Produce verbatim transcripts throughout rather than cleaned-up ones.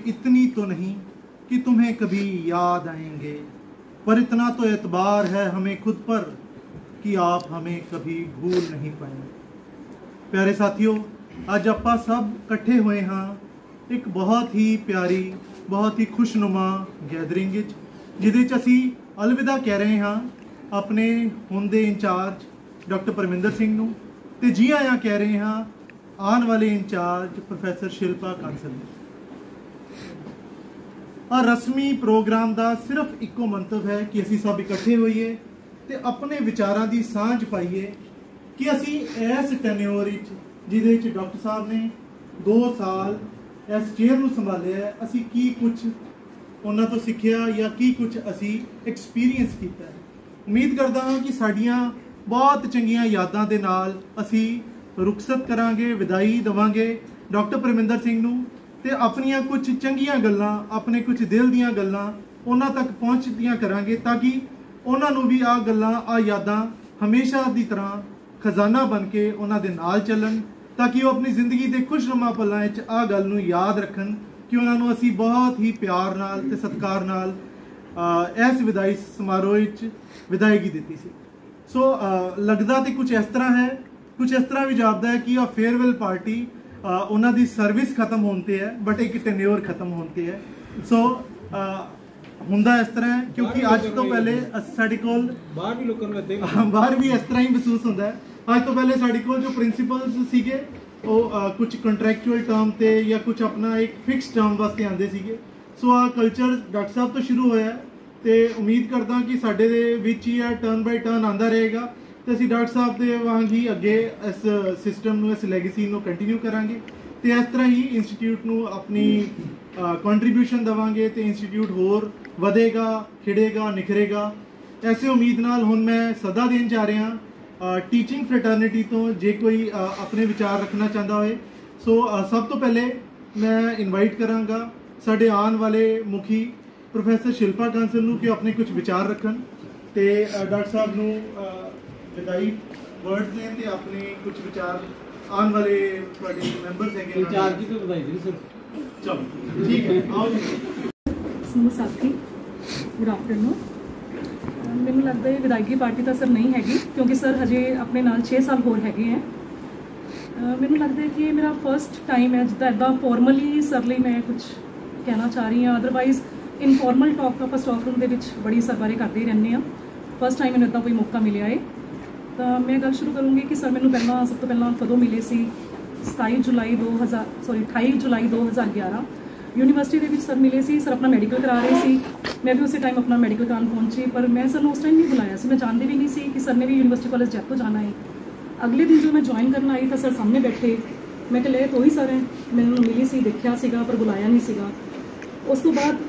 इतनी तो नहीं कि तुम्हें कभी याद आएंगे, पर इतना तो एतबार है हमें खुद पर कि आप हमें कभी भूल नहीं पाएंगे। प्यारे साथियों, अज आपां सब इकट्ठे हुए हाँ एक बहुत ही प्यारी बहुत ही खुशनुमा गैदरिंग जिहदे च असीं अलविदा कह रहे हाँ अपने हुण दे इंचार्ज डॉक्टर परमिंदर सिंह नूं ते जी आया कह रहे हाँ आने वाले इंचार्ज प्रोफैसर शिल्पा कांसल नूं। और रस्मी प्रोग्राम का सिर्फ इको मंतव है कि असी सब इकट्ठे होइए ते अपने विचारां की सांझ पाइए कि असी इस टैन्योर जिहदे विच डॉक्टर साहब ने दो साल इस चेयर नूं संभालिया है, असी की कुछ उन्हां तो सिੱਖਿਆ या की कुछ असी एक्सपीरियंस कीता है। उम्मीद करदा हां कि साडियां बहुत चंगियां यादां दे नाल असी रुखसत करांगे, विदाई देवांगे डॉक्टर परमिंदर सिंह नूं ते अपनियां कुछ चंगियां गल्लां अपने कुछ दिल दीयां गल्लां उन्हां तक पहुंचदियां करांगे ताकि उन्हां नूं भी आ गल्लां आ यादां हमेशा दी तरह खजाना बन के उन्हां दे नाल चलन ताकि वो अपनी जिंदगी के खुशनुमा पलों आ गल नूं याद रखन कि उन्होंने असी बहुत ही प्यार नाल ते सत्कार नाल इस विदाई समारोह विदायगी दी सी। सो लगता तो कुछ इस तरह है, कुछ इस तरह भी जापदा है कि फेयरवेल पार्टी उन्हों की सर्विस खत्म होते है बट एक टेन्योर खत्म होते है। सो हुंदा इस तरह है क्योंकि अज तो पहले साडे कोल बाहर भी लोगों को बाहर भी इस तरह ही महसूस होता है। अज तो पहले साडे कोल जो प्रिंसीपल्स सीगे वो कुछ कंट्रैक्चुअल टर्म ते या कुछ अपना एक फिक्स टर्म वास्ते आंदे सीगे। सो आ कल्चर डॉक्टर साहब तो शुरू होया ते उम्मीद करदा कि साडे दे विच ही टर्न बाय टर्न आंदा रहेगा ते असीं डॉक्टर साहब दे वांग ही अगे इस सिस्टम नूं इस लैगेसी नूं कंटिन्यू करांगे ते इस तरह ही इंस्टीट्यूट नूं अपनी कंट्रीब्यूशन देवांगे ते इंस्टीट्यूट होर वधेगा, खिड़ेगा, निखरेगा। ऐसे उम्मीद नाल हुण मैं सदा देन जा रहा टीचिंग फ्रेटर्निटी तो जे कोई अपने विचार रखना चाहता होए। सो सब तो पहले मैं इनवाइट करांगा साडे आने वाले मुखी प्रोफैसर शिल्पा कांसल नूं कि अपने कुछ विचार रखन ते डॉक्टर साहब नूं विदाई वर्ड्स दें ते अपने कुछ विचार आने वाले तुहाडे मैंबर्स हैगे इंचार्ज जी को विदाई दें सर। चलो ठीक है, आओ समूह साथी गुड आफ्टरनून। मैनू लगता है विदायगी पार्टी तो सर नहीं हैगी क्योंकि सर हजे अपने नाल छे साल होर हैगे हैं। मैनू लगता है कि मेरा फर्स्ट टाइम है जिदा इदा फॉर्मली सर लिए मैं कुछ कहना चाह रही हाँ। अदरवाइज इनफॉर्मल टॉक आप स्टाफ रूम के बड़ी सर बारे करते ही रहने हाँ। फर्स्ट टाइम मैंने इदा कोई मौका मिले है तो मैं गल शुरू करूँगी कि सर मैनू पहला सब तो पहला कदों मिले सी सताई जुलाई दो हज़ार सॉरी अठाई जुलाई दो हज़ार ग्यारह यूनीवर्सिटी के सर मिले सी। सर अपना मैडिकल करा रहे सी, मैं भी उसी टाइम अपना मैडिकल कराने पहुंची पर मैं सर उस टाइम नहीं बुलाया सी, मैं जानती भी नहीं सी कि सर ने भी यूनिवर्सिटी कॉलेज जैतो जाना है। अगले दिन जो मैं ज्वाइन करना आई तो सर सामने बैठे, मैं कह तो ही सर हैं, मैंने मिली सी देखा सीगा पर बुलाया नहीं सीगा। उस तो बाद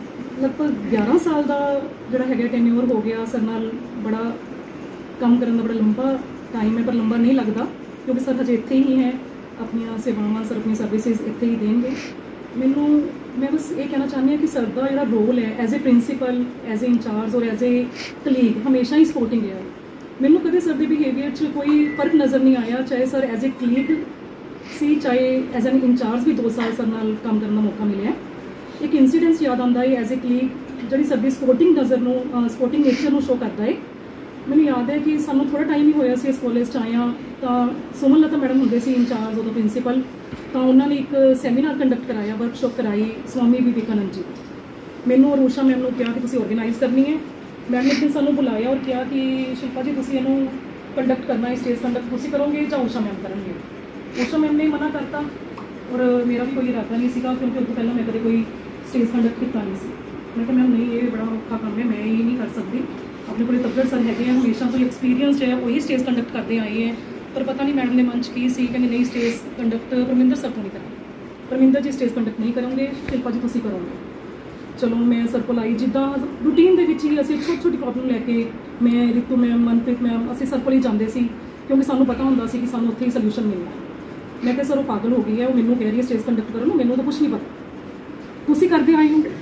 लगभग ग्यारह साल का जोड़ा है टेन्योर हो गया सर नाल बड़ा काम करने का बड़ा लंबा टाइम है पर लंबा नहीं लगता क्योंकि सर हजे इत्थे ही हैं, अपन सेवावां सर अपनी सर्विसेज इत्थे ही देंगे। मैनू मैं बस ये कहना चाहती हूँ कि सर का जो रोल है as a principal as a incharge और एज ए कलीग हमेशा ही सपोर्टिंग रहा है। मैनू कदे सर के बिहेवियर कोई फर्क नज़र नहीं आया, चाहे सर एज ए कलीग सी चाहे एज एन इंचार्ज भी दो साल सर नाल काम करने का मौका मिले। एक इंसीडेंस याद आता है एज ए कलीग जी सर की सपोर्टिंग नज़र में सपोर्टिंग नेचर में शो करता है। मैंने याद है कि सानू थोड़ा टाइम ही होया सी इस कॉलेज आया तो सुमन लता मैडम होंगे सी इंचार्ज उदों प्रिंसीपल, तो उन्होंने एक सैमीनार कंडक्ट कराया, वर्कशॉप कराई स्वामी विवेकानंद जी। मैनू और उषा मैम ने कहा कि तुसीं ऑर्गेनाइज करनी है। मैम ने एक दिन सानू बुलाया और कहा कि शिल्पा जी तुसीं इहनूं कंडक्ट करना है, स्टेज कंडक्ट तुसीं करोगे या उषा मैम करेंगे। उषा मैम ने मना करता और मेरा भी कोई इरादा नहीं सीगा क्योंकि उस तो पहले मैं कदे कोई स्टेज कंडक्ट किया नहीं सी। मैं कहा मैम नहीं ये बड़ा औखा काम है, मैं ये नहीं कर सकती। अपने को तब्बड़ सर है हमेशा तो एक्सपीरियंस है वही स्टेज कंडक्ट करते आए हैं पर पता नहीं मैडम ने मन की सी कहते नहीं स्टेज कंडक्ट परमिंदर सर को नहीं करना, परमिंदर जी स्टेज कंडक्ट नहीं करोगे, शिल्पा जी तुम करोगे। चलो मैं सर को लाई जिदा रूटीन के ही असं छोटी छोटी प्रॉब्लम लैके मैं रितु मैम मनप्रीत मैम असं सर को जाते सी क्योंकि सानू पता होंदा सी कि सानू उत्थे ही सल्यूशन मिलना। मैं कहा सर वो पागल हो गई है, वो मैनू कह रही है स्टेज कंडक्ट करो, मैनू तो कुछ नहीं पता, तुसीं करते आए हो।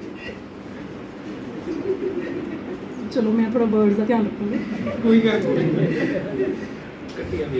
चलो मैं थोड़ा वर्ड्स का ध्यान रखूँगी। कोई गल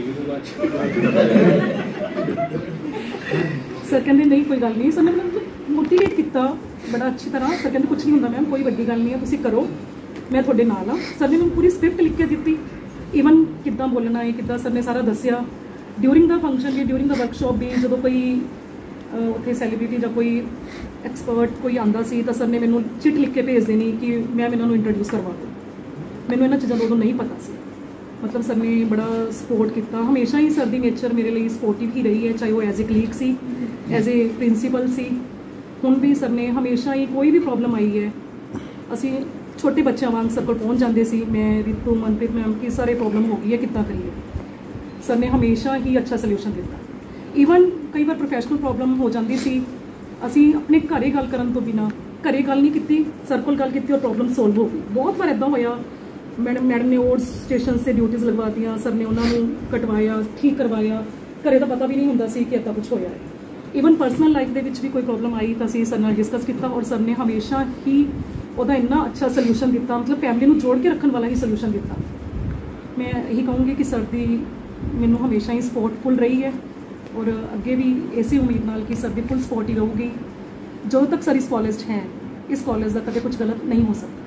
सर कहते नहीं कोई गल नहीं। सर मोटिवेट किया बड़ा अच्छी तरह। सर कहते कुछ नहीं होंदा मैम, कोई वड्डी गल नहीं है, तुसीं करो, मैं तुहाडे नाल हाँ। सर ने मैंने पूरी स्क्रिप्ट लिख के दी, ईवन किद्दां बोलना है किद्दां सर ने सारा दस्सिया। ड्यूरिंग द फंक्शन भी, ड्यूरिंग द वर्कशॉप भी, जो कोई उत्थे सैलीब्रिटी या कोई एक्सपर्ट कोई आंदा सी तो सर ने मैनू चिट लिख के भेज देनी कि मैम इन्हों इंट्रोड्यूस करवा दो। मैनू इन्हां चीज़ां उदों नहीं पता सी। मतलब सर ने बड़ा सपोर्ट किया। हमेशा ही सर की नेचर मेरे लिए सपोर्टिव ही रही है, चाहे वो एज ए कलीग सी, एज ए प्रिंसीपल सी। हुण भी सर ने हमेशा ही कोई भी प्रॉब्लम आई है, असी छोटे बच्चों वांग सर को पहुँच जाते सी। मैं रितु मनप्रीत मैम की सारे प्रॉब्लम हो गई है कितना करिए, सर ने हमेशा ही अच्छा सल्यूशन दिता। ईवन कई बार प्रोफैशनल प्रॉब्लम हो जाती सी, असी अपने घरे गल करन तो बिना घरे गल नहीं की, सर को गल की और प्रॉब्लम सोल्व हो गई। बहुत बार इदा होया, मैडम मैडम ने और स्टेशन से ड्यूटीज़ लगवा दियाँ, सर ने उन्होंने कटवाया, ठीक करवाया, घरे का पता भी नहीं होंदा सी कि इदा कुछ होया है। ईवन परसनल लाइफ के भी कोई प्रॉब्लम आई तो असीं सर नाल डिस्कस किया और सर ने हमेशा ही उहदा इन्ना अच्छा सल्यूशन दिता, मतलब फैमिली को जोड़ के रखने वाला ही सल्यूशन दिता। मैं यही कहूँगी कि सर की मैनू हमेशा ही सपोर्ट फुल रही है और अगे भी इसी उम्मीद नाल कि सर की फुल सपोर्ट ही रहूगी। जो तक सर इस कॉलेज हैं, इस कॉलेज का कभी कुछ गलत नहीं हो सकता।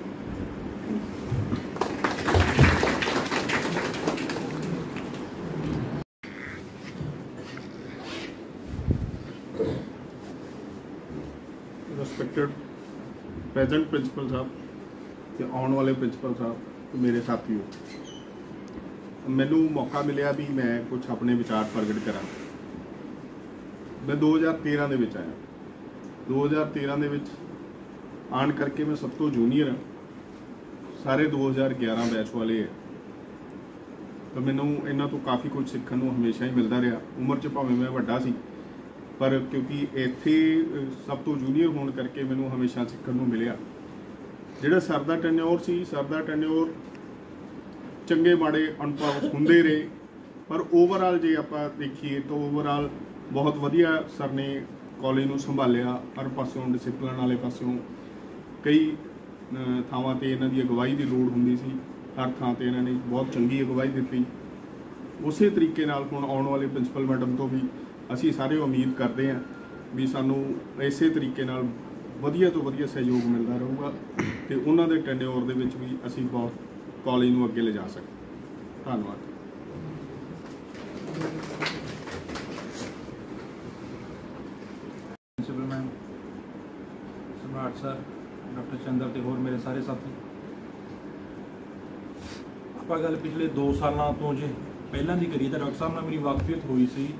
रिस्पेक्टेड प्रेजेंट प्रिंसिपल साहब ते आने वाले प्रिंसिपल साहब तो मेरे साथियों, मैनू मौका मिलया भी मैं कुछ अपने विचार प्रगट करा। मैं दो हज़ार तेरह दे विच आया। दो हज़ार तेरह दे विच आन करके मैं सब तो जूनीयर हाँ, सारे दो हज़ार ग्यारह बैच वाले है, तो मैनू इन्हां तो काफ़ी कुछ सीखण नूं हमेशा ही मिलता रहा। उम्र च भावें मैं वड्डा सी, पर क्योंकि इत्थे सब तो जूनीयर होने करके मैनू हमेशा सीखण नूं मिलिया। जिहड़ा सर दा टेन्योर सी, सर दा टेन्योर चंगे माड़े अनुभव हुंदे रहे, पर ओवरऑल जे आपां देखीए तो ओवरऑल बहुत वधिया सर ने कॉलेज नूं संभालिया। हर पासों डिसिपलिन वाले पासों कई थावां ते इन्हां दी अगवाई की लोड़ हुंदी सी, हर थां ते इन्हां ने बहुत चंगी अगवाई दित्ती। उसे तरीके नाल हुण आउण वाले प्रिंसिपल मैडम तो भी असी सारे उम्मीद करते हैं भी सानू इस तरीके नाल वधिया तो वधिया सहयोग मिलता रहूगा तो उन्होंने टेन्योर दे विच भी असी बहुत कॉलेज नूं अगे ले जा सकें। धन्यवाद। Principal ma'am, Samrat sir, doctor Chandra ते होर मेरे सारे साथी, आपां गल पिछले दो सालों तो जे पहलां दी करिए तो डॉक्टर साहब नाल मेरी वाकफियत हुई सी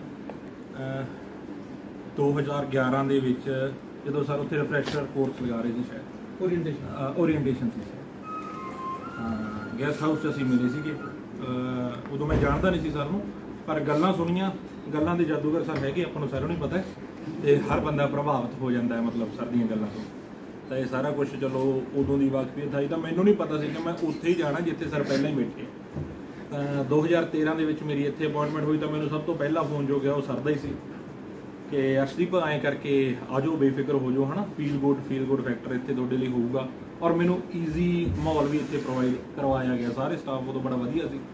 दो हज़ार ग्यारह दे विच जदों सर उत्थे रिफ्रैशर कोर्स लगा रहे थे, शायद ओरीएंटेशन ओरीएंटेशन सी गैस्ट हाउस असीं मिले सीगे। उदों मैं जानता नहीं सी सर नूं, पर गल्लां सुनियां, गल्लां दे जादूगर सर हैगे, आपां नूं सारिਆਂ नूं पता है ते हर बंदा प्रभावित हो जाता है मतलब सर दीयां गल्लां तो। तो ये सारा कुछ चलो उदों दी वाकफियत आई, तो मैनूं नहीं पता सी कि मैं उत्थे ही जाना जिथे सर पहलां ही बैठे। दो हज़ार तेरह दे विच मेरी इत्थे अपॉइंटमेंट हुई तो मैनूं सब तो पहला फोन जो गया वो सर दा ही सी कि अर्शदीप ऐ करके आ जाओ, बेफिक्र हो जाओ, है ना, feel good feel good factor इत्थे तुहाडे लई होऊगा। और मैनूं ईजी माहौल भी इत्थे प्रोवाइड करवाया गया, सारे स्टाफ उदों बड़ा वधिया सी।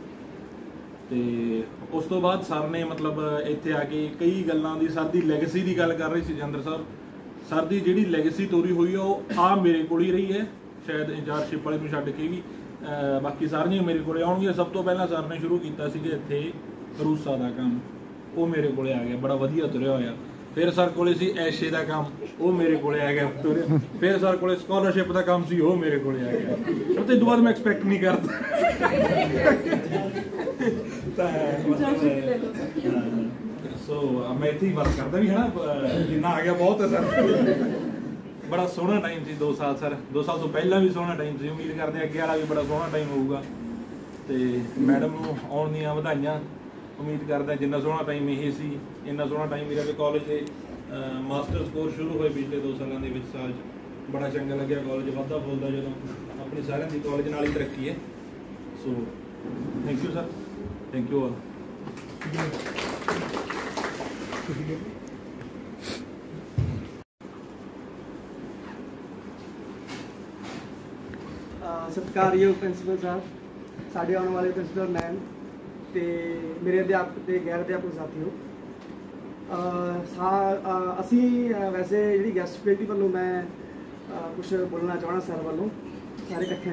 तो उस तो बाद सर ने मतलब इत्थे आके कई गल्लां दी सर दी लैगेसी की गल कर रहे सी जंदर सर। सर दी जिहड़ी लैगेसी तोरी हुई है वो आ मेरे कोल ही रही है, शायद इंचार्जशिप वाले नूं छड्ड के भी बाकी सारियां मेरे कोल आउणगीਆਂ। सब तो पहला सर ने शुरू किया सी इत्थे रूसा का काम, वो मेरे को आ गया, बड़ा वधिया तुरिया होया। फिर सर को ऐशे का काम, वो मेरे को आ गया तुरिया। फिर सर को स्कॉलरशिप का काम सी, वो मेरे को आ गया। तो इस बाद मैं एक्सपैक्ट नहीं करता। सो मैं इत्थे ही वर्क करता भी है ना, जिन्ना आ गया बहुत है सर। बड़ा सोहना टाइम सी दो साल सर, दो साल तो पहला भी सोहना टाइम सी। उम्मीद करते हैं अगे वाला भी बड़ा सोहना टाइम होगा। तो मैडम नूं आउण दीयां वधाइयां। उम्मीद करते हैं जिन्ना सोहना टाइम ये सी, इन्ना सोहना टाइम मेरा भी कॉलेज के मास्टर्स कोर्स शुरू होए पिछले दो सालों के साल बड़ा चंगा लग्या। कॉलेज वाधा फुलदा जो अपनी सारिਆਂ ਦੀ कॉलेज नाल ही तरक्की है। So thank you sir, thank you all. सत्कारयोग प्रिंसिपल साहब, साढ़े आने वाले प्रिंसिपल मैम ते मेरे अध्यापक ते गैर अध्यापक साथियों, ਅਸੀਂ ਵੈਸੇ ਜਿਹੜੀ ਗੈਸਟ ਫੈਕਲਟੀ ਵੱਲੋਂ ਮੈਂ ਕੁਝ ਬੋਲਣਾ ਚਾਹਣਾ ਸਰ ਵੱਲੋਂ ਸਾਰੇ ਇਕੱਠੇ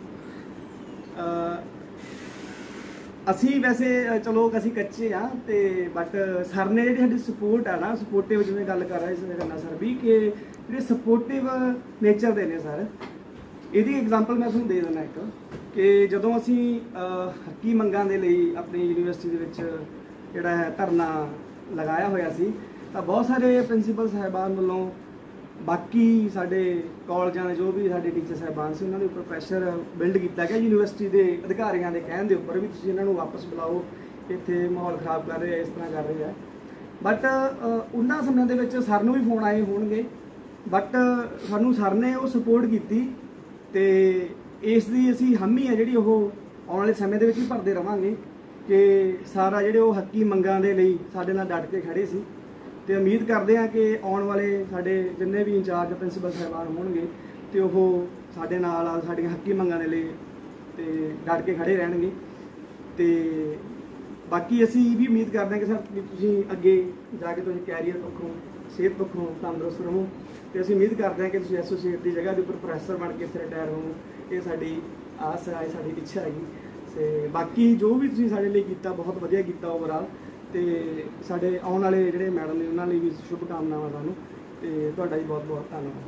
ਅਸੀਂ ਵੈਸੇ ਚਲੋ ਅਸੀਂ ਕੱਚੇ ਆ ਤੇ ਬਟ ਸਰ ਨੇ ਜਿਹੜੀ ਸਾਡੀ ਸਪੋਰਟ ਆ ਨਾ ਸਪੋਰਟਿਵ ਜਿਵੇਂ ਗੱਲ ਕਰ ਰਹੇ ਸੀ ਕਰਨਾ ਸਰ ਵੀ ਕਿ ਜਿਹੜੇ ਸਪੋਰਟਿਵ ਨੇਚਰ ਦੇ ਨੇ ਸਰ ਇਹਦੀ ਐਗਜ਼ਾਮਪਲ ਮੈਂ ਤੁਹਾਨੂੰ ਦੇ ਦਿੰਦਾ ਇੱਕ ਕਿ ਜਦੋਂ ਅਸੀਂ ਹੱਕੀ ਮੰਗਾਂ ਦੇ ਲਈ ਆਪਣੀ ਯੂਨੀਵਰਸਿਟੀ ਦੇ ਵਿੱਚ ਜਿਹੜਾ ਹੈ ਧਰਨਾ ਲਗਾਇਆ ਹੋਇਆ ਸੀ ਤਾਂ ਬਹੁਤ ਸਾਰੇ ਪ੍ਰਿੰਸੀਪਲ ਸਾਹਿਬਾਨ ਵੱਲੋਂ ਬਾਕੀ ਸਾਡੇ ਕਾਲਜਾਂ ਦੇ ਜੋ ਵੀ ਸਾਡੇ ਟੀਚਰ ਸਾਹਿਬਾਨ ਸੀ ਉਹਨਾਂ ਦੇ ਉੱਪਰ ਪ੍ਰੈਸ਼ਰ ਬਿਲਡ ਕੀਤਾ ਗਿਆ ਯੂਨੀਵਰਸਿਟੀ ਦੇ ਅਧਿਕਾਰੀਆਂ ਦੇ ਕਹਿਣ ਦੇ ਉੱਪਰ ਵੀ ਤੁਸੀਂ ਇਹਨਾਂ ਨੂੰ ਵਾਪਸ ਬੁਲਾਓ ਇੱਥੇ ਮਾਹੌਲ ਖਰਾਬ ਕਰ ਰਹੇ ਆ ਇਸ ਤਰ੍ਹਾਂ ਕਰ ਰਹੇ ਆ ਬਟ ਉਹਨਾਂ ਸਮਿਆਂ ਦੇ ਵਿੱਚ ਸਰ ਨੂੰ ਵੀ ਫੋਨ ਆਏ ਹੋਣਗੇ ਬਟ ਸਾਨੂੰ ਸਰ ਨੇ ਉਹ ਸਪੋਰਟ ਕੀਤੀ ਤੇ ਇਸ ਦੀ ਅਸੀਂ ਹਾਮੀ ਆ ਜਿਹੜੀ ਉਹ ਆਉਣ ਵਾਲੇ ਸਮੇਂ ਦੇ ਵਿੱਚ ਵੀ ਭਰਦੇ ਰਵਾਂਗੇ ਕਿ ਸਾਰਾ ਜਿਹੜੇ ਉਹ ਹੱਕੀ ਮੰਗਾਂ ਦੇ ਲਈ ਸਾਡੇ ਨਾਲ ਡਟ ਕੇ ਖੜੇ ਸੀ ਤੇ ਉਮੀਦ ਕਰਦੇ ਹਾਂ ਕਿ ਆਉਣ ਵਾਲੇ ਸਾਡੇ ਜਿੰਨੇ ਵੀ ਇੰਚਾਰਜ ਪ੍ਰਿੰਸੀਪਲ ਸਾਹਿਬਾਨ ਹੋਣਗੇ ਤੇ ਉਹ ਸਾਡੇ ਨਾਲ ਸਾਡੀਆਂ ਹੱਕੀ ਮੰਗਾਂ ਦੇ ਲਈ ਤੇ ਡਟ ਕੇ ਖੜੇ ਰਹਿਣਗੇ ਤੇ ਬਾਕੀ ਅਸੀਂ ਇਹ ਵੀ ਉਮੀਦ ਕਰਦੇ ਹਾਂ ਕਿ ਸਰ ਤੁਸੀਂ ਅੱਗੇ ਜਾ ਕੇ ਤੁਸੀਂ ਕੈਰੀਅਰ ਪੱਖੋਂ ਸਿਹਤ ਪੱਖੋਂ ਤੰਦਰੁਸਤ ਰਹੋ ਤੇ ਅਸੀਂ ਉਮੀਦ ਕਰਦੇ ਹਾਂ ਕਿ ਤੁਸੀਂ ਐਸੋਸੀਏਟ ਦੀ ਜਗ੍ਹਾ ਦੇ ਉੱਪਰ ਪ੍ਰੋਫੈਸਰ ਬਣ ਕੇ ਰਿਟਾਇਰ ਹੋ ਇਹ ਸਾਡੀ ਆਸ ਹੈ ਸਾਡੀ ਇੱਛਾ ਹੈਗੀ ਤੇ ਬਾਕੀ ਜੋ ਵੀ ਤੁਸੀਂ ਸਾਡੇ ਲਈ ਕੀਤਾ ਬਹੁਤ ਵਧੀਆ ਕੀਤਾ ਓਵਰਆਲ ਤੇ ਸਾਡੇ ਆਉਣ ਵਾਲੇ ਜਿਹੜੇ ਮੈਡਮ ਨੇ ਉਹਨਾਂ ਲਈ ਵੀ ਸ਼ੁਭ ਕਾਮਨਾਵਾਂ ਤੁਹਾਨੂੰ ਤੇ ਤੁਹਾਡਾ ਵੀ ਬਹੁਤ ਬਹੁਤ ਧੰਨਵਾਦ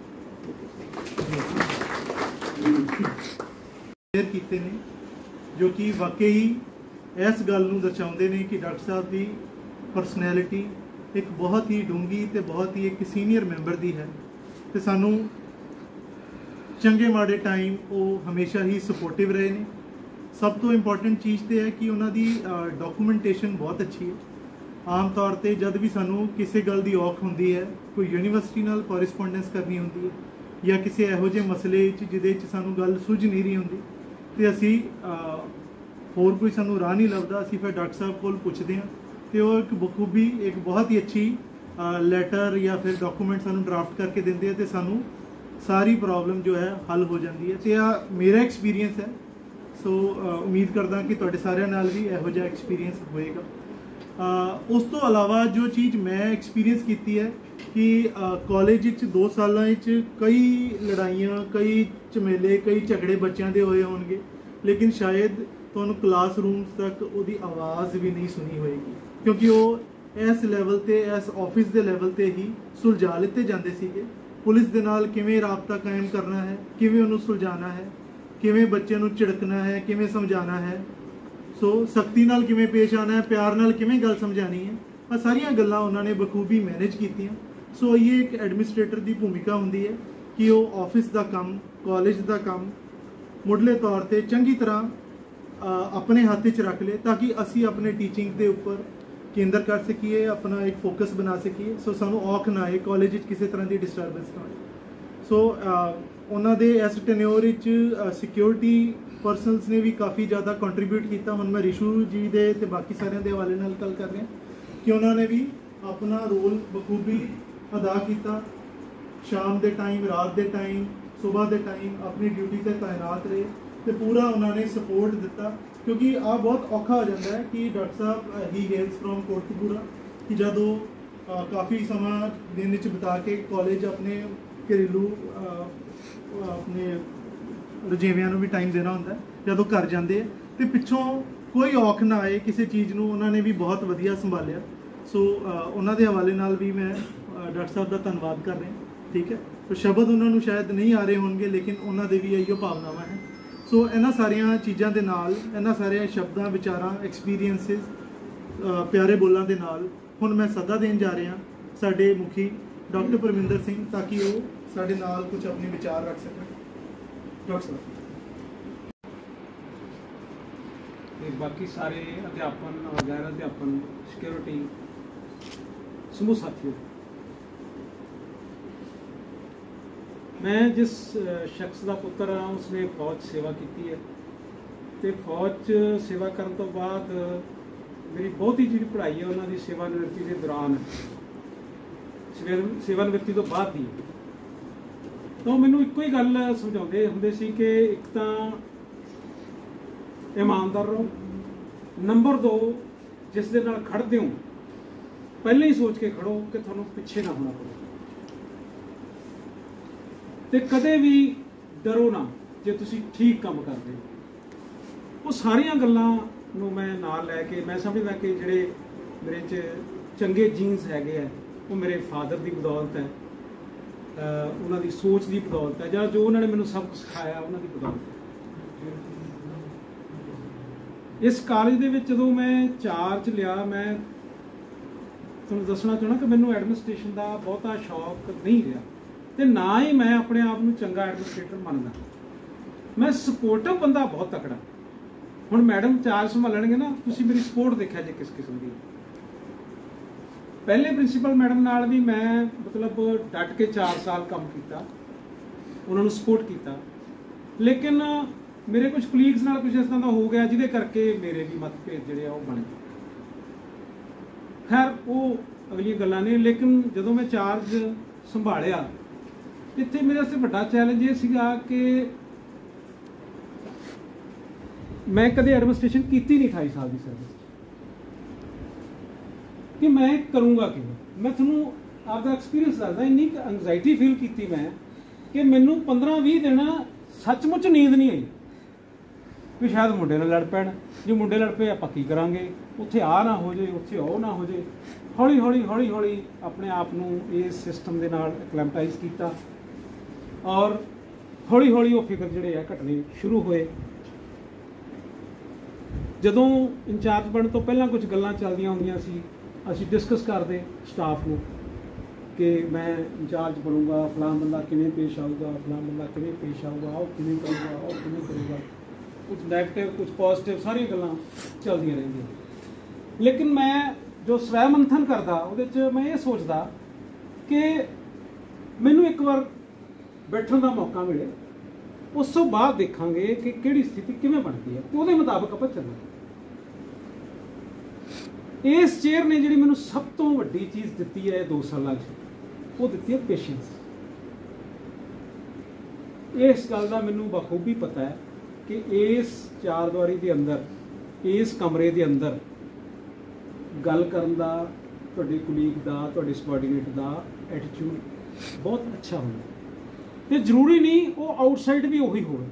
ਸ਼ੇਅਰ ਕੀਤੇ ਨੇ ਜੋ ਕਿ ਵਾਕਈ ਇਸ ਗੱਲ ਨੂੰ ਦਰਸਾਉਂਦੇ ਨੇ ਕਿ ਡਾਕਟਰ ਸਾਹਿਬ ਦੀ ਪਰਸਨੈਲਿਟੀ ਇੱਕ ਬਹੁਤ ਹੀ ਡੂੰਘੀ ਤੇ ਬਹੁਤ ਹੀ ਇੱਕ ਸੀਨੀਅਰ ਮੈਂਬਰ ਦੀ ਹੈ ਤੇ ਸਾਨੂੰ ਚੰਗੇ ਮਾੜੇ ਟਾਈਮ ਉਹ ਹਮੇਸ਼ਾ ਹੀ ਸਪੋਰਟਿਵ ਰਹੇ ਨੇ ਸਭ ਤੋਂ ਇੰਪੋਰਟੈਂਟ ਚੀਜ਼ ਤੇ ਹੈ ਕਿ ਉਹਨਾਂ ਦੀ ਡਾਕੂਮੈਂਟੇਸ਼ਨ ਬਹੁਤ ਅੱਛੀ ਹੈ ਆਮ ਤੌਰ ਤੇ ਜਦ ਵੀ ਸਾਨੂੰ ਕਿਸੇ ਗੱਲ ਦੀ ਔਖ ਹੁੰਦੀ ਹੈ ਕੋਈ ਯੂਨੀਵਰਸਿਟੀ ਨਾਲ ਕੋਰੈਸਪੋਂਡੈਂਸ ਕਰਨੀ ਹੁੰਦੀ ਹੈ ਜਾਂ ਕਿਸੇ ਇਹੋ ਜਿਹੇ ਮਸਲੇ 'ਚ ਜਿਹਦੇ 'ਚ ਸਾਨੂੰ ਗੱਲ ਸੁੱਝ ਨਹੀਂ ਰਹੀ ਹੁੰਦੀ ਤੇ ਅਸੀਂ ਹੋਰ ਕੋਈ ਸਾਨੂੰ ਰਾਹ ਨਹੀਂ ਲੱਭਦਾ ਅਸੀਂ ਫਿਰ ਡਾਕਟਰ ਸਾਹਿਬ ਕੋਲ ਪੁੱਛਦੇ ਹਾਂ ਤੇ ਉਹ ਇੱਕ ਬਖੂਬੀ ਇੱਕ ਬਹੁਤ ਹੀ ਅੱਛੀ ਲੈਟਰ ਜਾਂ ਫਿਰ ਡਾਕੂਮੈਂਟ ਸਾਨੂੰ ਡਰਾਫਟ ਕਰਕੇ ਦਿੰਦੇ ਆ ਤੇ ਸਾਨੂੰ ਸਾਰੀ ਪ੍ਰੋਬਲਮ ਜੋ ਹੈ ਹੱਲ ਹੋ ਜਾਂਦੀ ਹੈ ਤੇ ਆ ਮੇਰਾ ਐਕਸਪੀਰੀਅੰਸ ਹੈ ਸੋ ਉਮੀਦ ਕਰਦਾ ਕਿ ਤੁਹਾਡੇ ਸਾਰਿਆਂ ਨਾਲ ਵੀ ਇਹੋ ਜਿਹਾ ਐਕਸਪੀਰੀਅੰਸ ਹੋਏਗਾ ਉਸ ਤੋਂ ਇਲਾਵਾ ਜੋ ਚੀਜ਼ ਮੈਂ ਐਕਸਪੀਰੀਅੰਸ ਕੀਤੀ ਹੈ ਕਿ ਕਾਲਜ ਵਿੱਚ ਦੋ ਸਾਲਾਂ ਵਿੱਚ ਕਈ ਲੜਾਈਆਂ ਕਈ ਝਮੇਲੇ ਕਈ ਝਗੜੇ ਬੱਚਿਆਂ ਦੇ ਹੋਏ ਹੋਣਗੇ ਲੇਕਿਨ ਸ਼ਾਇਦ ਤੁਹਾਨੂੰ ਕਲਾਸਰੂਮਸ ਤੱਕ ਉਹਦੀ ਆਵਾਜ਼ ਵੀ ਨਹੀਂ ਸੁਣੀ ਹੋਏਗੀ ਕਿਉਂਕਿ ਉਹ ਇਸ ਲੈਵਲ ਤੇ ਇਸ ਆਫਿਸ ਦੇ ਲੈਵਲ ਤੇ ਹੀ ਸੁਲਝਾ ਲਿੱਤੇ ਜਾਂਦੇ ਸੀਗੇ ਪੁਲਿਸ ਦੇ ਨਾਲ ਕਿਵੇਂ ਰਾਬਤਾ ਕਾਇਮ ਕਰਨਾ ਹੈ ਕਿਵੇਂ ਉਹਨੂੰ ਸੁਲਝਾਉਣਾ ਹੈ ਕਿਵੇਂ ਬੱਚੇ ਨੂੰ ਝਿੜਕਣਾ ਹੈ ਕਿਵੇਂ ਸਮਝਾਉਣਾ ਹੈ ਸੋ ਸਖਤੀ ਨਾਲ ਕਿਵੇਂ ਪੇਸ਼ ਆਉਣਾ ਹੈ ਪਿਆਰ ਨਾਲ ਕਿਵੇਂ ਗੱਲ ਸਮਝਾਉਣੀ ਹੈ ਆ ਸਾਰੀਆਂ ਗੱਲਾਂ ਉਹਨਾਂ ਨੇ ਬਖੂਬੀ ਮੈਨੇਜ ਕੀਤੀਆਂ ਸੋ ਇਹ ਇੱਕ ਐਡਮਿਨਿਸਟ੍ਰੇਟਰ ਦੀ ਭੂਮਿਕਾ ਹੁੰਦੀ ਹੈ ਕਿ ਉਹ ਆਫਿਸ ਦਾ ਕੰਮ ਕਾਲਜ ਦਾ ਕੰਮ ਮੁੱਢਲੇ ਤੌਰ ਤੇ ਚੰਗੀ ਤਰ੍ਹਾਂ ਆਪਣੇ ਹੱਥ 'ਚ ਰੱਖ ਲਏ ਤਾਂ ਕਿ ਅਸੀਂ ਆਪਣੇ ਟੀਚਿੰਗ ਦੇ ਉੱਪਰ ਕੇਂਦਰ ਕਰ ਸਕੀਏ ਆਪਣਾ ਇੱਕ ਫੋਕਸ ਬਣਾ ਸਕੀਏ ਸੋ ਸਾਨੂੰ ਔਖ ਨਾ ਆਏ ਕਾਲਜ ਵਿੱਚ ਕਿਸੇ ਤਰ੍ਹਾਂ ਦੀ ਡਿਸਟਰਬੈਂਸ ਨਾ ਆਏ ਸੋ ਉਹਨਾਂ ਦੇ ਇਸ ਟੈਨਿਓਰ ਵਿੱਚ ਸਿਕਿਉਰਿਟੀ ਪਰਸਨਸ ਨੇ ਵੀ ਕਾਫੀ ਜ਼ਿਆਦਾ ਕੰਟਰੀਬਿਊਟ ਕੀਤਾ ਹੁਣ ਮੈਂ ਰਿਸ਼ੂ ਜੀ ਦੇ ਤੇ ਬਾਕੀ ਸਾਰਿਆਂ ਦੇ ਹਵਾਲੇ ਨਾਲ ਗੱਲ ਕਰ ਰਿਹਾ ਕਿ ਉਹਨਾਂ ਨੇ ਵੀ ਆਪਣਾ ਰੋਲ ਬਖੂਬੀ ਅਦਾ ਕੀਤਾ ਸ਼ਾਮ ਦੇ ਟਾਈਮ ਰਾਤ ਦੇ ਟਾਈਮ ਸਵੇਰ ਦੇ ਟਾਈਮ ਆਪਣੀ ਡਿਊਟੀ ਤੇ ਤਾਇਨਾਤ ਰਹੇ ਤੇ ਪੂਰਾ ਉਹਨਾਂ ਨੇ ਸਪੋਰਟ ਦਿੱਤਾ ਕਿਉਂਕਿ ਆ ਬਹੁਤ ਔਖਾ ਹੋ ਜਾਂਦਾ ਹੈ ਕਿ ਡਾਕਟਰ ਸਾਹਿਬ ਹੀ ਹੇਲਸ ਫਰੋਮ ਕੋਟਕਪੂਰਾ ਕਿ ਜਦੋਂ ਕਾਫੀ ਸਮਾਂ ਦਿਨ ਵਿੱਚ ਬਿਤਾ ਕੇ ਕਾਲਜ ਆਪਣੇ ਘਰੇਲੂ ਆਪਣੇ ਰੁਝੇਵਿਆਂ ਨੂੰ ਵੀ ਟਾਈਮ ਦੇਣਾ ਹੁੰਦਾ ਜਦੋਂ ਘਰ ਜਾਂਦੇ ਆ ਤੇ ਪਿੱਛੋਂ ਕੋਈ ਔਖ ਨਾ ਆਏ ਕਿਸੇ ਚੀਜ਼ ਨੂੰ ਉਹਨਾਂ ਨੇ ਵੀ ਬਹੁਤ ਵਧੀਆ ਸੰਭਾਲਿਆ ਸੋ ਉਹਨਾਂ ਦੇ ਹਵਾਲੇ ਨਾਲ ਵੀ ਮੈਂ ਡਾਕਟਰ ਸਾਹਿਬ ਦਾ ਧੰਨਵਾਦ ਕਰ ਰਿਹਾ ਠੀਕ ਹੈ ਸੋ ਸ਼ਬਦ ਉਹਨਾਂ ਨੂੰ ਸ਼ਾਇਦ ਨਹੀਂ ਆ ਰਹੇ ਹੋਣਗੇ ਲੇਕਿਨ ਉਹਨਾਂ ਦੇ ਵੀ ਇਹੀਓ ਭਾਵਨਾਵਾਂ ਹੈ ਸੋ ਇਹਨਾਂ ਸਾਰੀਆਂ ਚੀਜ਼ਾਂ ਦੇ ਨਾਲ ਇਹਨਾਂ ਸਾਰਿਆਂ ਸ਼ਬਦਾਂ ਵਿਚਾਰਾਂ ਐਕਸਪੀਰੀਐਂਸਿਸ ਪਿਆਰੇ ਬੋਲਾਂ ਦੇ ਨਾਲ ਹੁਣ ਮੈਂ ਸੱਦਾ ਦੇਣ ਜਾ ਰਿਹਾ ਸਾਡੇ ਮੁਖੀ ਡਾਕਟਰ ਪਰਮਿੰਦਰ ਸਿੰਘ ਤਾਂ ਕਿ ਉਹ ਸਾਡੇ ਨਾਲ ਕੁਝ ਆਪਣੇ ਵਿਚਾਰ ਰੱਖ ਸਕਣ ਡਾਕਟਰ ਸਾਹਿਬ ਤੇ ਬਾਕੀ ਸਾਰੇ ਅਧਿਆਪਨ ਗੈਰ ਅਧਿਆਪਨ ਸਿਕਿਉਰਿਟੀ ਸਮੂਹ ਸਾਥੀਓ ਮੈਂ ਜਿਸ ਸ਼ਖਸ ਦਾ ਪੁੱਤਰ ਹਾਂ ਉਸਨੇ ਫੌਜ ਸੇਵਾ ਕੀਤੀ ਹੈ ਤੇ ਫੌਜ 'ਚ ਸੇਵਾ ਕਰਨ ਤੋਂ ਬਾਅਦ ਮੇਰੀ ਬਹੁਤੀ ਜਿਹੜੀ ਪੜ੍ਹਾਈ ਹੈ ਉਹਨਾਂ ਦੀ ਸੇਵਾ ਨਿਵਰਤੀ ਦੇ ਦੌਰਾਨ ਸੇਵਾ ਨਿਵਰਤੀ ਤੋਂ ਬਾਅਦ ਦੀ ਤਾਂ ਮੈਨੂੰ ਇੱਕੋ ਹੀ ਗੱਲ ਸਮਝਾਉਂਦੇ ਹੁੰਦੇ ਸੀ ਕਿ ਇੱਕ ਤਾਂ ਇਮਾਨਦਾਰ ਰਹੋ ਨੰਬਰ ਦੋ ਜਿਸ ਦੇ ਨਾਲ ਖੜਦੇ ਹੋ ਪਹਿਲਾਂ ਹੀ ਸੋਚ ਕੇ ਖੜੋ ਕਿ ਤੁਹਾਨੂੰ ਪਿੱਛੇ ਨਾ ਹੋਣਾ ਪਵੇ ਤੇ ਕਦੇ ਵੀ ਡਰੋ ਨਾ ਜੇ ਤੁਸੀਂ ਠੀਕ ਕੰਮ ਕਰਦੇ ਹੋ। ਉਹ ਸਾਰੀਆਂ ਗੱਲਾਂ ਨੂੰ ਮੈਂ ਨਾਲ ਲੈ ਕੇ ਮੈਂ ਸਮਝਦਾ ਕਿ ਜਿਹੜੇ ਮੇਰੇ 'ਚ ਚੰਗੇ ਜੀਨਸ ਹੈਗੇ ਆ ਉਹ ਮੇਰੇ ਫਾਦਰ ਦੀ ਬਦੌਲਤ ਹੈ, ਉਹਨਾਂ ਦੀ ਸੋਚ ਦੀ ਬਦੌਲਤ ਹੈ, ਜਾਂ ਜੋ ਉਹਨਾਂ ਨੇ ਮੈਨੂੰ ਸਬਕ ਸਿਖਾਇਆ ਉਹਨਾਂ ਦੀ ਬਦੌਲਤ ਹੈ। ਇਸ ਕਾਲਜ ਦੇ ਵਿੱਚ ਜਦੋਂ ਮੈਂ ਚਾਰਜ ਲਿਆ, ਮੈਂ ਤੁਹਾਨੂੰ ਦੱਸਣਾ ਚਾਹੁੰਦਾ ਕਿ ਮੈਨੂੰ ਐਡਮਿਨਿਸਟ੍ਰੇਸ਼ਨ ਦਾ ਬਹੁਤਾ ਸ਼ੌਕ ਨਹੀਂ ਰਿਹਾ ਤੇ ਨਾ ਹੀ ਮੈਂ ਆਪਣੇ ਆਪ ਨੂੰ ਚੰਗਾ ਐਡਮਿਨਿਸਟ੍ਰੇਟਰ ਮੰਨਦਾ। ਮੈਂ ਸਪੋਰਟਿਵ ਬੰਦਾ ਬਹੁਤ ਤਕੜਾ। ਹੁਣ ਮੈਡਮ ਚਾਰਜ ਸੰਭਾਲਣਗੇ ਨਾ, ਤੁਸੀਂ ਮੇਰੀ ਸਪੋਰਟ ਦੇਖਿਆ ਜੇ ਕਿਸ ਕਿਸਮ ਦੀ। ਪਹਿਲੇ ਪ੍ਰਿੰਸੀਪਲ ਮੈਡਮ ਨਾਲ ਵੀ ਮੈਂ ਮਤਲਬ ਡਟ ਕੇ ਚਾਰ ਸਾਲ ਕੰਮ ਕੀਤਾ, ਉਹਨਾਂ ਨੂੰ ਸਪੋਰਟ ਕੀਤਾ, ਲੇਕਿਨ ਮੇਰੇ ਕੁਝ ਕਲੀਗਸ ਨਾਲ ਕੁਝ ਇਸ ਤਰ੍ਹਾਂ ਦਾ ਹੋ ਗਿਆ ਜਿਹਦੇ ਕਰਕੇ ਮੇਰੇ ਵੀ ਮਤਭੇਦ ਜਿਹੜੇ ਆ ਉਹ ਬਣ ਗਏ। ਖੈਰ ਉਹ ਅਗਲੀਆਂ ਗੱਲਾਂ ਨੇ। ਲੇਕਿਨ ਜਦੋਂ ਮੈਂ ਚਾਰਜ ਸੰਭਾਲਿਆ, ਇੱਥੇ ਮੇਰੇ ਵਾਸਤੇ ਵੱਡਾ ਚੈਲੰਜ ਇਹ ਸੀਗਾ ਕਿ ਮੈਂ ਕਦੇ ਐਡਮਿਨਿਸਟ੍ਰੇਸ਼ਨ ਕੀਤੀ ਨਹੀਂ ਅਠਾਈ ਸਾਲ ਦੀ ਸਰਵਿਸ, ਕਿ ਮੈਂ ਕਰੂੰਗਾ ਕਿਵੇਂ। ਮੈਂ ਤੁਹਾਨੂੰ ਆਪਦਾ ਐਕਸਪੀਰੀਅੰਸ ਦੱਸਦਾ, ਇੰਨੀ ਐਂਗਜ਼ਾਈਟੀ ਫੀਲ ਕੀਤੀ ਮੈਂ ਕਿ ਮੈਨੂੰ ਪੰਦਰਾਂ ਵੀਹ ਦਿਨ ਸੱਚਮੁੱਚ ਨੀਂਦ ਨਹੀਂ ਆਈ ਵੀ ਸ਼ਾਇਦ ਮੁੰਡੇ ਨਾਲ ਲੜ ਪੈਣ, ਜੇ ਮੁੰਡੇ ਲੜ ਪਏ ਆਪਾਂ ਕੀ ਕਰਾਂਗੇ, ਉੱਥੇ ਆ ਨਾ ਹੋ ਜਾਏ, ਉੱਥੇ ਉਹ ਨਾ ਹੋ ਜਾਏ। ਹੌਲੀ ਹੌਲੀ ਹੌਲੀ ਹੌਲੀ ਆਪਣੇ ਆਪ ਨੂੰ ਇਸ ਸਿਸਟਮ ਦੇ ਨਾਲ ਐਕਲੈਮਟਾਈਜ਼ ਕੀਤਾ ਔਰ ਹੌਲੀ ਹੌਲੀ ਉਹ ਫਿਕਰ ਜਿਹੜੇ ਆ ਘਟਣੇ ਸ਼ੁਰੂ ਹੋਏ। ਜਦੋਂ ਇੰਚਾਰਜ ਬਣਨ ਤੋਂ ਪਹਿਲਾਂ ਕੁਝ ਗੱਲਾਂ ਚੱਲਦੀਆਂ ਹੁੰਦੀਆਂ ਸੀ, ਅਸੀਂ ਡਿਸਕਸ ਕਰਦੇ ਸਟਾਫ ਨੂੰ ਕਿ ਮੈਂ ਇੰਚਾਰਜ ਬਣੂੰਗਾ, ਫਲਾਂ ਬੰਦਾ ਕਿਵੇਂ ਪੇਸ਼ ਆਊਗਾ, ਫਲਾਂ ਬੰਦਾ ਕਿਵੇਂ ਪੇਸ਼ ਆਊਗਾ, ਉਹ ਕਿਵੇਂ ਕਰੂਗਾ, ਉਹ ਕਿਵੇਂ ਕਰੂਗਾ। ਕੁਝ ਨੈਗੇਟਿਵ ਕੁਝ ਪੋਜ਼ਿਟਿਵ ਸਾਰੀਆਂ ਗੱਲਾਂ ਚੱਲਦੀਆਂ ਰਹਿੰਦੀਆਂ। ਲੇਕਿਨ ਮੈਂ ਜੋ ਸਵੈ ਮੰਥਨ ਕਰਦਾ ਉਹਦੇ 'ਚ ਮੈਂ ਇਹ ਸੋਚਦਾ ਕਿ ਮੈਨੂੰ ਇੱਕ ਵਾਰ ਬੈਠਣ ਦਾ ਮੌਕਾ ਮਿਲੇ, ਉਸ ਤੋਂ ਬਾਅਦ ਦੇਖਾਂਗੇ ਕਿ ਕਿਹੜੀ ਸਥਿਤੀ ਕਿਵੇਂ ਬਣਦੀ ਹੈ ਤੇ ਉਹਦੇ ਮੁਤਾਬਕ ਆਪਾਂ ਚੱਲਾਂਗੇ। ਇਸ ਚੇਅਰ ਨੇ ਜਿਹੜੀ ਮੈਨੂੰ ਸਭ ਤੋਂ ਵੱਡੀ ਚੀਜ਼ ਦਿੱਤੀ ਹੈ ਦੋ ਸਾਲਾਂ 'ਚ, ਉਹ ਦਿੱਤੀ ਹੈ ਪੇਸ਼ੈਂਸ। ਇਸ ਗੱਲ ਦਾ ਮੈਨੂੰ ਬਖੂਬੀ ਪਤਾ ਹੈ ਕਿ ਇਸ ਚਾਰ ਦੀਵਾਰੀ ਦੇ ਅੰਦਰ, ਇਸ ਕਮਰੇ ਦੇ ਅੰਦਰ ਗੱਲ ਕਰਨ ਦਾ ਤੁਹਾਡੇ ਕੁਲੀਗ ਦਾ, ਤੁਹਾਡੇ ਸਬਆਰਡੀਨੇਟ ਦਾ ਐਟੀਟਿਊਡ ਬਹੁਤ ਅੱਛਾ ਹੋਣਾ ਤੇ ਜ਼ਰੂਰੀ ਨਹੀਂ ਉਹ ਆਊਟਸਾਈਡ ਵੀ ਉਹੀ ਹੋਵੇ।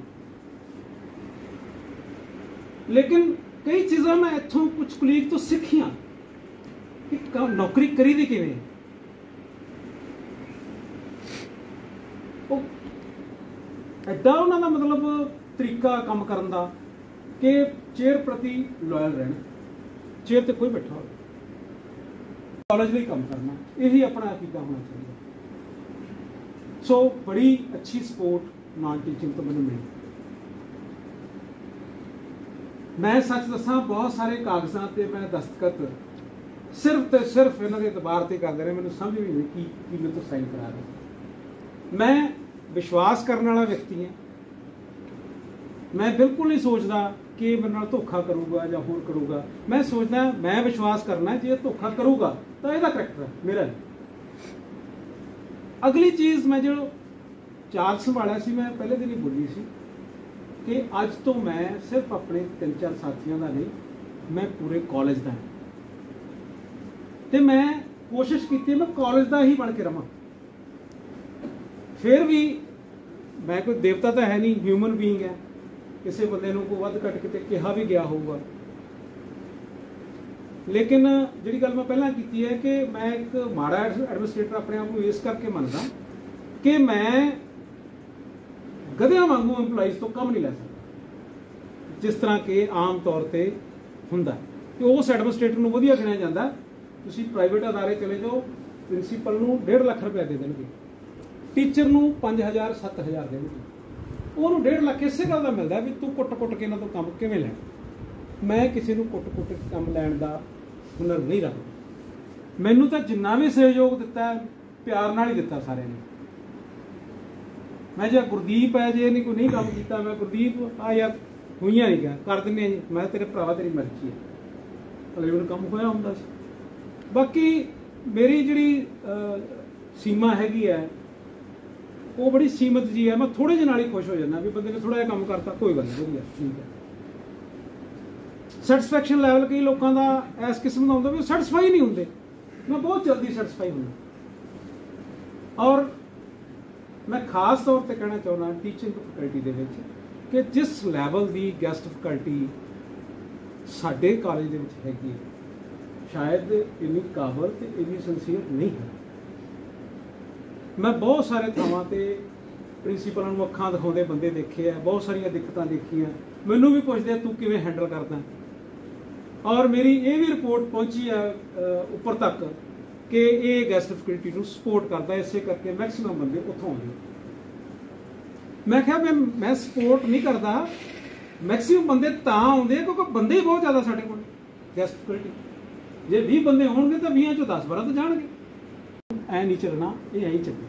ਲੇਕਿਨ ਕਈ ਚੀਜ਼ਾਂ ਮੈਂ ਇੱਥੋਂ ਕੁਝ ਕੁਲੀਗ ਤੋਂ ਸਿੱਖੀਆਂ ਕਿ ਨੌਕਰੀ ਕਰੀ ਦੀ ਕਿਵੇਂ। ਉਹ ਐਡਾ ਉਹਨਾਂ ਦਾ ਮਤਲਬ ਤਰੀਕਾ ਕੰਮ ਕਰਨ ਦਾ ਕਿ ਚੇਅਰ ਪ੍ਰਤੀ ਲਾਇਲ ਰਹਿਣਾ, ਚੇਅਰ ਤੇ ਕੋਈ ਬੈਠਾ ਹੋਵੇ, ਕਾਲਜ ਲਈ ਕੰਮ ਕਰਨਾ, ਇਹੀ ਆਪਣਾ ਅਕੀਦਾ ਹੋਣਾ ਚਾਹੀਦਾ। ਸੋ ਬੜੀ ਅੱਛੀ ਸਪੋਰਟ ਨਾਨ ਟੀਚਿੰਗ ਤੋਂ ਮੈਨੂੰ ਮਿਲੀ। ਮੈਂ ਸੱਚ ਦੱਸਾਂ, ਬਹੁਤ ਸਾਰੇ ਕਾਗਜ਼ਾਂ ਤੇ ਮੈਂ ਦਸਤਖਤ ਸਿਰਫ ਤੇ ਸਿਰਫ ਇਹਨਾਂ ਦੇ ਇਤਬਾਰ ਤੇ ਕਰਦੇ ਰਹੇ, ਮੈਨੂੰ ਸਮਝ ਵੀ ਨਹੀਂ ਕੀ ਕੀ ਮੇਰੇ ਤੋਂ ਸਾਈਨ ਕਰਾ ਰਹੇ। ਮੈਂ ਵਿਸ਼ਵਾਸ ਕਰਨ ਵਾਲਾ ਵਿਅਕਤੀ ਹਾਂ। ਮੈਂ ਬਿਲਕੁਲ ਨਹੀਂ ਸੋਚਦਾ ਕਿ ਮੇਰੇ ਨਾਲ ਧੋਖਾ ਕਰੂਗਾ ਜਾਂ ਹੋਰ ਕਰੂਗਾ। ਮੈਂ ਸੋਚਦਾ ਮੈਂ ਵਿਸ਼ਵਾਸ ਕਰਨਾ ਜੇ ਧੋਖਾ ਕਰੂਗਾ ਤਾਂ ਇਹਦਾ ਕਰੈਕਟਰ ਮੇਰਾ। ਅਗਲੀ ਚੀਜ਼, ਮੈਂ ਜੋ ਚਾਰਜ ਸੰਭਾਲਿਆ ਸੀ, ਮੈਂ ਪਹਿਲੇ ਦਿਨ ਹੀ ਬੋਲੀ ਸੀ ਕਿ ਅੱਜ ਤੋਂ ਮੈਂ ਸਿਰਫ ਆਪਣੇ ਤਿੰਨ ਚਾਰ ਸਾਥੀਆਂ ਦਾ ਨਹੀਂ, ਮੈਂ ਪੂਰੇ ਕਾਲਜ ਦਾ ਹਾਂ ਤੇ ਮੈਂ ਕੋਸ਼ਿਸ਼ ਕੀਤੀ ਮੈਂ ਕਾਲਜ ਦਾ ਹੀ ਬਣ ਕੇ ਰਵਾਂ। ਫਿਰ ਵੀ ਮੈਂ ਕੋਈ ਦੇਵਤਾ ਤਾਂ ਹੈ ਨਹੀਂ, ਹਿਊਮਨ ਬੀਇੰਗ ਹੈ। ਕਿਸੇ ਬੰਦੇ ਨੂੰ ਕੋਈ ਵੱਧ ਘੱਟ ਕਿਤੇ ਕਿਹਾ ਵੀ ਗਿਆ ਹੋਊਗਾ। ਲੇਕਿਨ ਜਿਹੜੀ ਗੱਲ ਮੈਂ ਪਹਿਲਾਂ ਕੀਤੀ ਹੈ ਕਿ ਮੈਂ ਇੱਕ ਮਾੜਾ ਐਡਮਿਨਿਸਟ੍ਰੇਟਰ ਆਪਣੇ ਆਪ ਨੂੰ ਇਸ ਕਰਕੇ ਮੰਨਦਾ ਕਿ ਮੈਂ ਗਧਿਆਂ ਵਾਂਗੂ ਇੰਪਲਾਈਜ਼ ਤੋਂ ਕੰਮ ਨਹੀਂ ਲੈ ਸਕਦਾ, ਜਿਸ ਤਰ੍ਹਾਂ ਕਿ ਆਮ ਤੌਰ ਤੇ ਹੁੰਦਾ ਕਿ ਉਸ ਐਡਮਿਨਿਸਟ੍ਰੇਟਰ ਨੂੰ ਵਧੀਆ ਗਿਣਿਆ ਜਾਂਦਾ। ਤੁਸੀਂ ਪ੍ਰਾਈਵੇਟ ਅਦਾਰੇ ਚਲੇ ਜਾਓ, ਪ੍ਰਿੰਸੀਪਲ ਨੂੰ ਡੇਢ ਲੱਖ ਰੁਪਏ ਦੇ ਦੇਣਗੇ, ਟੀਚਰ ਨੂੰ ਪੰਜ ਹਜ਼ਾਰ ਸੱਤ ਹਜ਼ਾਰ ਦੇਣਗੇ, ਉਹਨੂੰ ਡੇਢ ਲੱਖ ਇਸੇ ਗੱਲ ਦਾ ਮਿਲਦਾ ਵੀ ਤੂੰ ਕੁੱਟ-ਕੁੱਟ ਕੇ ਇਹਨਾਂ ਤੋਂ ਕੰਮ ਕਿਵੇਂ ਲੈਣਾ। ਮੈਂ ਕਿਸੇ ਨੂੰ ਕੁੱਟ-ਕੁੱਟ ਕੇ ਕੰਮ ਲੈਣ ਦਾ ਹੁਨਰ ਨਹੀਂ ਰੱਖਦਾ। ਮੈਨੂੰ ਤਾਂ ਜਿੰਨਾ ਵੀ ਸਹਿਯੋਗ ਦਿੱਤਾ ਪਿਆਰ ਨਾਲ ਹੀ ਦਿੱਤਾ ਸਾਰਿਆਂ ਨੇ। ਮੈਂ ਜੇ ਗੁਰਦੀਪ ਹੈ, ਜੇ ਨਹੀਂ ਕੋਈ ਨਹੀਂ ਕੰਮ ਕੀਤਾ, ਮੈਂ ਗੁਰਦੀਪ ਆ ਯਾਰ ਹੋਈਆਂ ਨਹੀਂ ਗਿਆ ਕਰ ਦਿੰਦੇ ਜੀ, ਮੈਂ ਤੇਰੇ ਭਰਾਵਾ ਤੇਰੀ ਮਰਜ਼ੀ ਹੈ, ਅਗਲੇ ਮੈਨੂੰ ਕੰਮ ਹੋਇਆ ਹੁੰਦਾ ਸੀ। ਬਾਕੀ ਮੇਰੀ ਜਿਹੜੀ ਸੀਮਾ ਹੈਗੀ ਹੈ ਉਹ ਬੜੀ ਸੀਮਤ ਜੀ ਹੈ। ਮੈਂ ਥੋੜੇ ਜਿਹੇ ਨਾਲ ਹੀ ਖੁਸ਼ ਹੋ ਜਾਂਦਾ ਵੀ ਬੰਦੇ ਨੇ ਥੋੜਾ ਜਿਹਾ ਕੰਮ ਕਰਤਾ, ਕੋਈ ਗੱਲ ਨਹੀਂ, ਵਧੀਆ ਠੀਕ ਹੈ। ਸੈਟੀਸਫੈਕਸ਼ਨ ਲੈਵਲ ਕਈ ਲੋਕਾਂ ਦਾ ਇਸ ਕਿਸਮ ਦਾ ਹੁੰਦਾ ਵੀ ਉਹ ਸੈਟੀਸਫਾਈ ਨਹੀਂ ਹੁੰਦੇ मैं बहुत जल्दी सैटिस्फाई हूँ। और मैं खास तौर पर कहना चाहना टीचिंग फैकल्टी दे विच कि जिस लैवल की गैसट फैकल्टी साडे कॉलेज दे विच हैगी शायद इन्नी काबल ते इन्नी सिंसीयर नहीं है। मैं बहुत सारे थावां ते प्रिंसीपलों नूं अखां दिखाउंदे बंदे देखे है, बहुत सारिया दिक्कतां देखियां, मैनूं भी पुछदे तू किवें हैंडल करदा। और मेरी ये भी रिपोर्ट पहुंची है उपर तक कि ये गैसट फैकल्टी नूं सपोर्ट करता, इसे करके मैक्सिमम बंदे उत्थों आउंदे। मैं क्या मैं मैं सपोर्ट नहीं करता, मैक्सिमम बंदे तां आउंदे क्योंकि बंदे ही बहुत ज़्यादा साडे कोल गैसट फैकल्टी। जे बीस बंदे होणगे तो बीस चों दस बारह तो जाणगे। ऐ नहीं चलना, ये ऐ चले।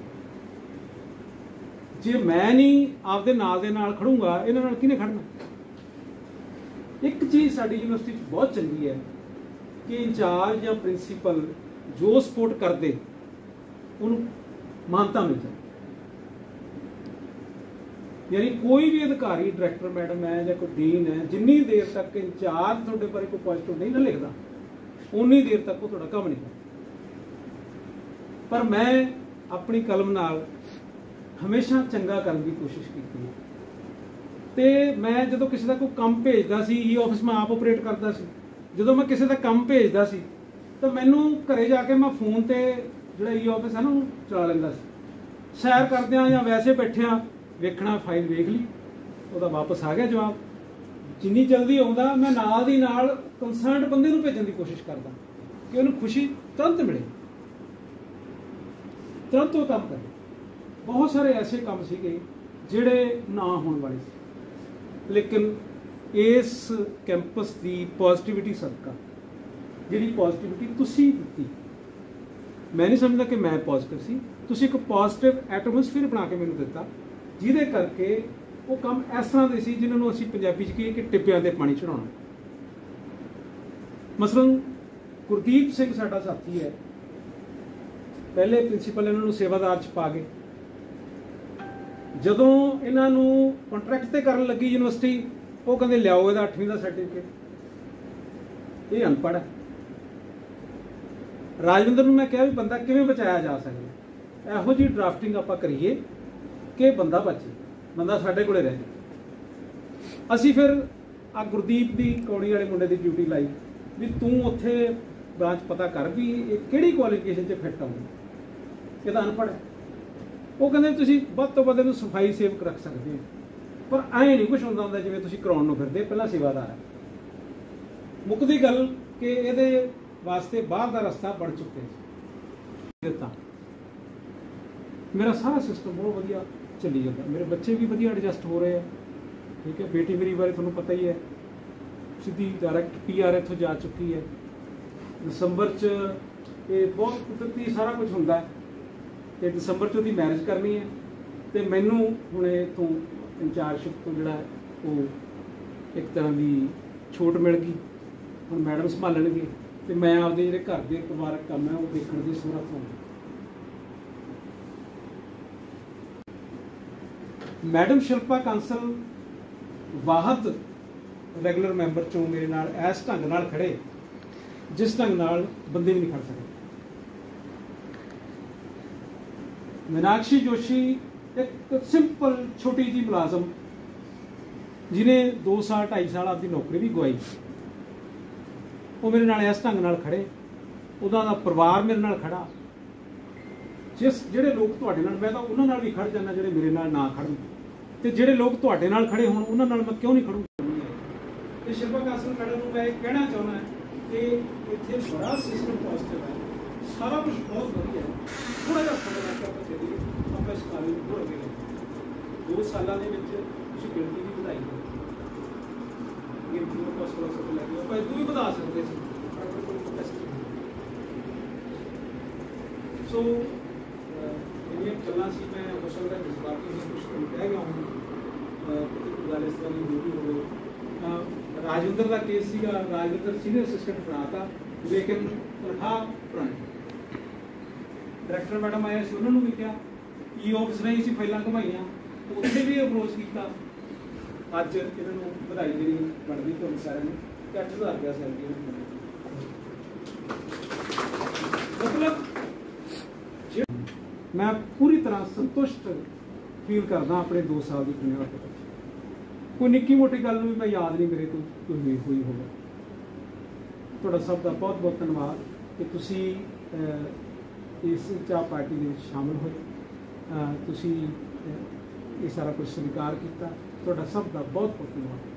जे मैं नहीं आपदे नाल दे नाल खड़ूंगा, इन्हां नाल किहने खड़ना। एक चीज़ साडी यूनिवर्सिटी बहुत चंगी है कि इंचार्ज या प्रिंसीपल जो सपोर्ट करते उन्होंने मानता मिल जाए। यानी कोई भी अधिकारी डायरैक्टर मैडम है या कोई डीन है, जिन्नी देर तक इंचार्ज थोड़े बारे कोई पॉजिटिव नहीं ना लिखता उन्नी देर तक वो थोड़ा काम नहीं करता। पर मैं अपनी कलम नाल हमेशा चंगा करने की कोशिश की है। तो मैं जो किसी का कोई काम भेजता सी, ई ऑफिस में आप ऑपरेट करता सी, जो मैं किसी का काम भेजता सी तो मैनू घरे जाके मैं फोन ते जो ई ऑफिस है ना चला लेंदा सी। सैर करदियां या वैसे बैठिया वेखना फाइल वेख ली, ਉਹਦਾ वापस आ गया जवाब। जिन्नी जल्दी आउंदा मैं नाल दी नाल कंसर्न बंदे नूं भेजण दी कोशिश करदा कि उन्हें खुशी तुरंत मिले, तुरंत वो काम करे। बहुत सारे ऐसे काम सीगे जिहड़े ना होने वाले सी, लेकिन इस कैंपस की पॉजिटिविटी सदका जिहड़ी पॉजिटिविटी तुसीं दित्ती, मैं नहीं समझदा कि मैं पॉजिटिव सी, तुसीं एक पॉजिटिव एटमोसफेयर बना के मैनूं दित्ता जिहदे करके वो काम इस तरह के सी जिन्होंने असीं पंजाबी च कहीए कि टिब्बियां ते पानी चढ़ाउणा। मसलन गुरदीप सिंह साडा साथी है, पहले प्रिंसीपल इन्हां नूं सेवादार च पा गए। जदों इन्हां नूं कॉन्ट्रैक्ट ते करन लगी यूनिवर्सिटी, वो कहंदे लियाओ इहदा अठवीं दा सर्टिफिकेट, ये अनपढ़ है। राजविंदर नूं मैं कहा भी बंदा किवें बचाया जा सकदा, इहो जी ड्राफ्टिंग आपां करिए कि बंदा बचे, बंदा साडे कोले रह जाए। असीं फिर आ गुरदीप दी कौड़ी वाले मुंडे दी ड्यूटी लाई भी तूं उत्थे ब्रांच पता कर भी किहड़ी क्वालिफिकेशन च फिट आउंदा, इहदा अनपढ़ है। वो कहंदे तुसीं वध तों वध इहनूं सफाई सेवक रख सकदे हो, पर ऐ नहीं कुछ हुंदा हुंदा जिवें तुसीं कराउण नूं फिरदे, पहिलां सेवादार है। मुकदी गल कि इहदे वास्ते बाहर दा रस्ता बन चुके दिता। मेरा सारा सिस्टम बहुत वधिया चली जाता, मेरे बच्चे भी वधिया एडजस्ट हो रहे हैं। ठीक है, बेटी मेरी बारे तुहानूं पता ही है, सीधी डायरैक्ट पी आर इत्थों जा चुकी है। दिसंबर च ये बहुत कुदरती सारा कुछ हुंदा है कि दिसंबर च उसदी मैरिज करनी है, तो मैनूं हुण इत्थों इंचार्जशिप तो जिहड़ा वो एक तरह की छूट मिल गई। हुण मैडम संभालणगे तो मैं आपदे जिहड़े घर दे परिवारक काम है वो देखण दी समर्थ होवां। मैडम शिल्पा कांसल वाहद रैगूलर मैंबर चों मेरे नाल इस ढंग नाल खड़े जिस ढंग नाल बंदे भी नहीं खड़ सकते। मीनाक्षी जोशी एक सिंपल छोटी जी मुलाजम जिन्हें दो साल ढाई साल आपकी नौकरी भी गवाई, वो मेरे नाल इस ढंग नाल खड़े, उहदा दा परिवार मेरे नाल खड़ा। जिस जिहड़े लोग तुहाडे नाल, मैं तां उहनां नाल भी खड़ जाना जिहड़े मेरे नाल ना खड़न, ते जिहड़े लोग तुहाडे नाल खड़े होण उहनां नाल मैं क्यों नहीं खड़ूंगा। ते शिल्पा कांसल मैडम नूं मैं कहना चाहुंदा कि इत्थे बड़ा सिस्टम पॉजिटिव है, सारा कुछ बहुत वधिया है। थोड़ा जिहा समय लग के चलिए ਆਪਾਂ इस कालेज ਨੂੰ ਹੋਰ ਅੱਗੇ ਲੈ दो ਸਾਲਾਂ ਦੇ ਵਿੱਚ ਤੁਸੀਂ ਗਿਣਤੀ ਵੀ ਵਧਾਈ ਹੈ, ਗਿਣਤੀ ਨੂੰ ਪਾਸ ਕਰ ਸਕਦੇ ਲੱਗੇ ਆਪਾਂ ਇਹ ਵੀ ਵਧਾ ਸਕਦੇ ਸੀ। ਸੋ ਇਹ ਚੱਲਣਾ ਸੀ, ਮੈਂ ਹੋ ਸਕਦਾ ਜਜ਼ਬਾਤੀ ਹੋ ਕੁਝ ਕਹਿ ਗਿਆ ਹੂੰ, ਕਿਤੇ ਗੱਲ ਇਸ ਤਰ੍ਹਾਂ ਦੀ ਹੋ ਗਈ ਹੋਵੇ। ਰਾਜਵਿੰਦਰ ਦਾ ਕੇਸ ਸੀਗਾ, ਰਾਜਵਿੰਦਰ ਸੀਨੀਅਰ ਅਸਿਸਟੈਂਟ ਬਣਾਤਾ, ਲੇਕਿਨ ਤਨਖਾਹ ਪੁਰਾਣੀ। डायरैक्टर मैडम आया सी, उन्होंने भी कहा ई ऑफिस नहीं सी फाइलां घुमाइयां, उत्थे भी अप्रोच किया। अज इन्होंने बधाई देनी बनती तुम सारे अठ हज़ार रुपया सैलरी। मतलब जे- मैं पूरी तरह संतुष्ट फील करदा अपने दो साल की टैन्योर ਦੇ ਵਿੱਚ। कोई निक्की मोटी गल भी मैं याद नहीं मेरे ਤੋਂ ਕੋਈ ਹੋਈ ਹੋਵੇ। ਤੁਹਾਡਾ ਸਭ ਦਾ ਬਹੁਤ ਬਹੁਤ ਧੰਨਵਾਦ ਕਿ ਤੁਸੀਂ ਇਸ ਚਾਹ ਪਾਰਟੀ ਦੇ ਵਿੱਚ ਸ਼ਾਮਲ ਹੋਏ, ਤੁਸੀਂ ਇਹ ਸਾਰਾ ਕੁਝ ਸਵੀਕਾਰ ਕੀਤਾ। ਤੁਹਾਡਾ ਸਭ ਦਾ ਬਹੁਤ ਬਹੁਤ ਧੰਨਵਾਦ।